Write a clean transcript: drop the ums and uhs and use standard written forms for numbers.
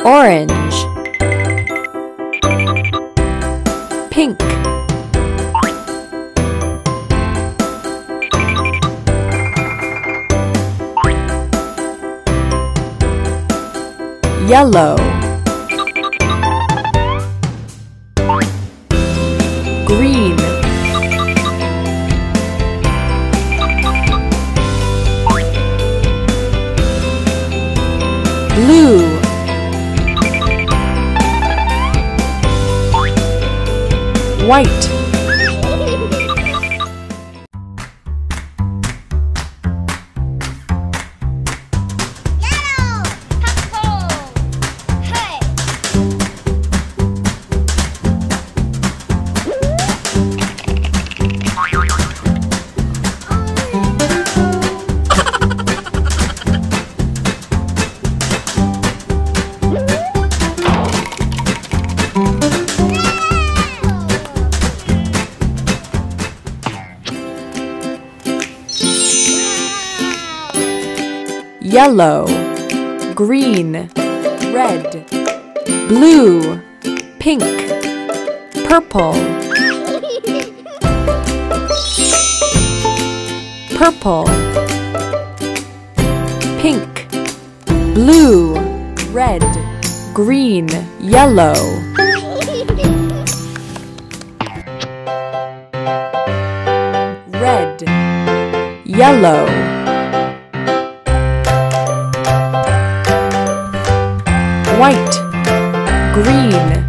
orange, pink, yellow, green, blue, white, Yellow, purple, hey. yellow, green, red, blue, pink, purple, purple, pink, blue, red, green, yellow, red, yellow, white, green,